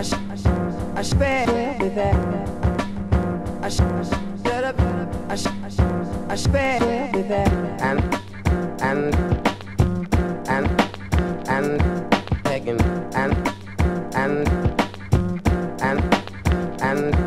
I spare with that. I shut up. I spare with that. And begging and